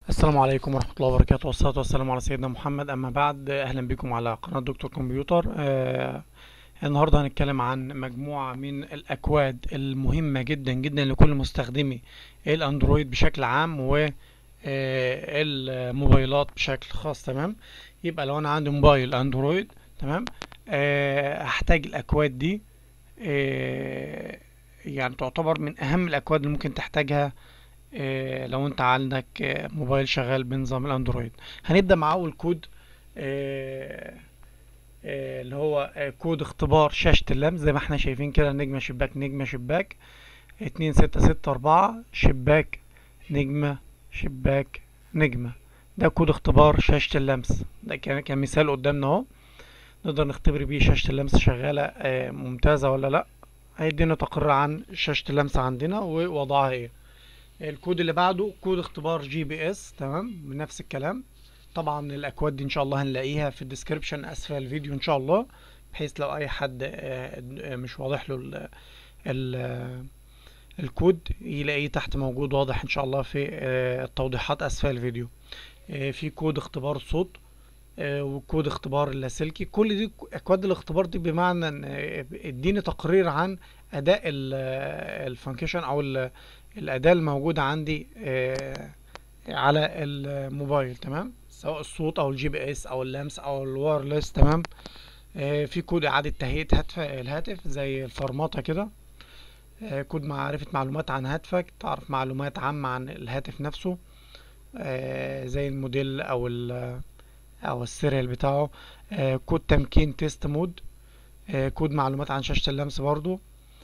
السلام عليكم ورحمة الله وبركاته، والصلاة والسلام على سيدنا محمد. أما بعد، أهلا بكم على قناة دكتور كمبيوتر. النهاردة هنتكلم عن مجموعة من الأكواد المهمة جدا جدا لكل مستخدمي الأندرويد بشكل عام والموبايلات بشكل خاص. تمام. يبقى لو أنا عندي موبايل أندرويد، تمام، هحتاج الأكواد دي. يعني تعتبر من أهم الأكواد اللي ممكن تحتاجها لو انت عندك موبايل شغال بنظام الاندرويد. هنبدأ مع اول كود، آه، اللي هو كود اختبار شاشة اللمس. زي ما احنا شايفين كده، نجمة شباك نجمة شباك 2664 شباك نجمة شباك نجمة. ده كود اختبار شاشة اللمس، ده كمثال قدامنا اهو. نقدر نختبر بيه شاشة اللمس شغالة ممتازة ولا لا. هيدينا تقرير عن شاشة اللمس عندنا ووضعها ايه. الكود اللي بعده كود اختبار جي بي اس، تمام، بنفس الكلام. طبعا الاكواد دي ان شاء الله هنلاقيها في الديسكريبشن اسفل الفيديو ان شاء الله، بحيث لو اي حد مش واضح له ال- الكود يلاقيه تحت موجود واضح ان شاء الله في التوضيحات اسفل الفيديو. في كود اختبار الصوت، وكود اختبار اللاسلكي. كل دي اكواد الاختبار دي بمعنى ان اديني تقرير عن اداء الفانكشن او الاداة الموجودة عندي على الموبايل، تمام، سواء الصوت او الجي بي اس او اللمس او الوايرلس. تمام. في كود اعادة تهيئة الهاتف زي الفرماطة كده. كود معرفة معلومات عن هاتفك، تعرف معلومات عامة عن الهاتف نفسه، زي الموديل او السيريال بتاعه. كود تمكين تيست مود. كود معلومات عن شاشة اللمس برضو.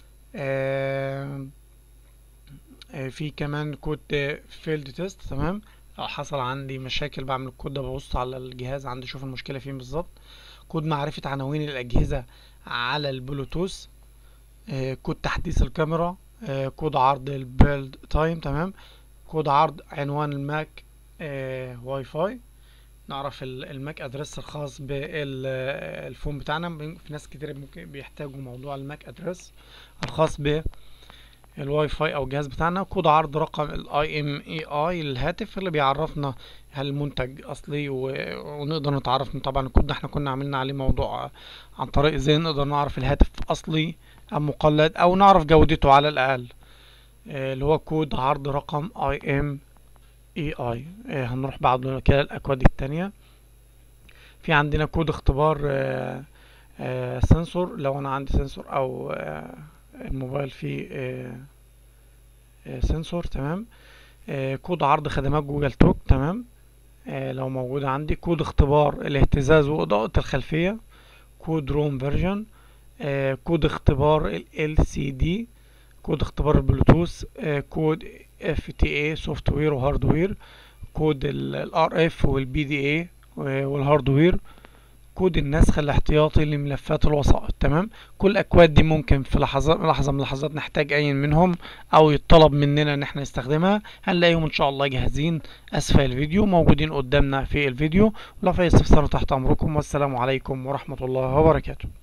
في كمان كود فيلد تيست. تمام. لو حصل عندي مشاكل بعمل الكود ده، ببص على الجهاز عندي اشوف المشكلة فين بالظبط. كود معرفة عناوين الأجهزة على البلوتوث. كود تحديث الكاميرا. كود عرض البيلد تايم. تمام. كود عرض عنوان الماك واي فاي. نعرف الماك ادرس الخاص بالفون بتاعنا. في ناس كتير ممكن بيحتاجوا موضوع الماك ادرس الخاص بالواي فاي او الجهاز بتاعنا. كود عرض رقم الاي ام اي اي للهاتف اللي بيعرفنا هل المنتج اصلي ونقدر نتعرف. طبعا الكود ده احنا كنا عملنا عليه موضوع عن طريق ازاي نقدر نعرف الهاتف اصلي ام مقلد او نعرف جودته على الاقل. اللي هو كود عرض رقم اي ام اي اي. هنروح بعد كده الاكواد التانية. في عندنا كود اختبار سنسور. لو انا عندي سنسور او الموبايل فيه سنسور. تمام. كود عرض خدمات جوجل توك. تمام. لو موجود عندي كود اختبار الاهتزاز واضاءة الخلفية. كود روم فيرجن. كود اختبار ال LCD. كود اختبار البلوتوث. كود FTA سوفت وير وهاردوير. كود ال RF وال BDA والهاردوير. كود النسخ الاحتياطي لملفات الوسائط. تمام. كل الاكواد دي ممكن في لحظه من اللحظات نحتاج اي منهم او يطلب مننا ان احنا نستخدمها. هنلاقيهم ان شاء الله جاهزين اسفل الفيديو، موجودين قدامنا في الفيديو. ولو في اي استفسار تحت امركم، والسلام عليكم ورحمه الله وبركاته.